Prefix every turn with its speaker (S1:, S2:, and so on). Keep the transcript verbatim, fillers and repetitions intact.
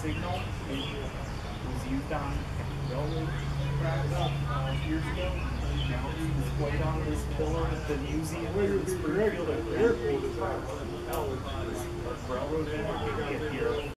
S1: signal. It was used on railroad tracks uh, years ago. Now it's displayed on this pillar at the museum in Springfield at Grand Prix Park. Well, railroad energy get here.